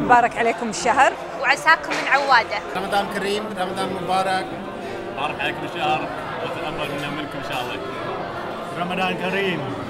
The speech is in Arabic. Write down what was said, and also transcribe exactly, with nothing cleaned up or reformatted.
مبارك عليكم الشهر وعساكم من عواده. رمضان كريم، رمضان مبارك. مبارك عليكم الشهر وتقبل منا منكم ان شاء الله. رمضان كريم.